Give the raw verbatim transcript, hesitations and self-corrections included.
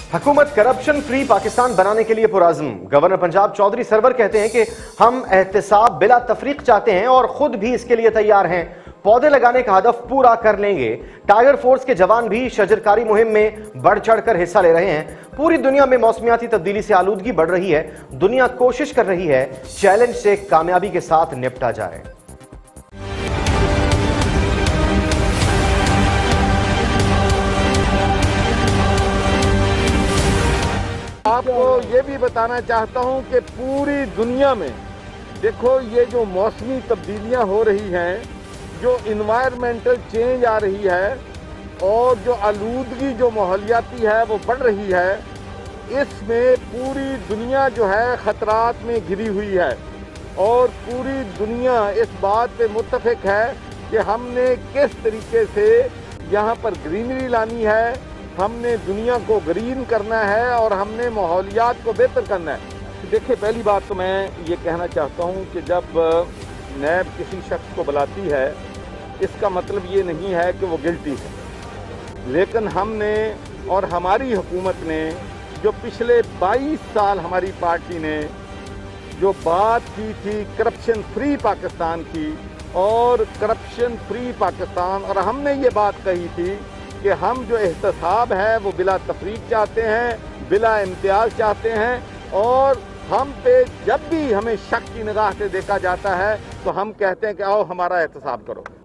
हुकूमत corruption free Pakistan बनाने के लिए पुराज़्म। गवर्नर पंजाब चौधरी सरवर कहते हैं कि हम एहतसाब बिला तफरीक चाहते हैं और खुद भी इसके लिए तैयार हैं। पौधे लगाने का हदफ पूरा कर लेंगे। टाइगर फोर्स के जवान भी शजरकारी मुहिम में बढ़ चढ़ कर हिस्सा ले रहे हैं। पूरी दुनिया में मौसमियाती तब्दीली से आलूदगी बढ़ रही है। दुनिया कोशिश कर रही है चैलेंज से कामयाबी के साथ निपटा जाए। आपको ये भी बताना चाहता हूं कि पूरी दुनिया में देखो ये जो मौसमी तब्दीलियां हो रही हैं, जो इन्वायरमेंटल चेंज आ रही है और जो आलूदगी जो माहौलियाती है वो बढ़ रही है, इसमें पूरी दुनिया जो है ख़तरात में घिरी हुई है और पूरी दुनिया इस बात पे मुत्तफ़िक है कि हमने किस तरीके से यहाँ पर ग्रीनरी लानी है, हमने दुनिया को ग्रीन करना है और हमने माहौलियात को बेहतर करना है। देखिए, पहली बात तो मैं ये कहना चाहता हूँ कि जब नैब किसी शख्स को बुलाती है, इसका मतलब ये नहीं है कि वो गिल्टी है, लेकिन हमने और हमारी हुकूमत ने जो पिछले बाईस साल हमारी पार्टी ने जो बात की थी करप्शन फ्री पाकिस्तान की और करप्शन फ्री पाकिस्तान, और हमने ये बात कही थी कि हम जो एहतसाब है वो बिला तफरीक चाहते हैं, बिला इम्तियाज चाहते हैं, और हम पे जब भी हमें शक की निगाह से देखा जाता है तो हम कहते हैं कि आओ हमारा एहतसाब करो।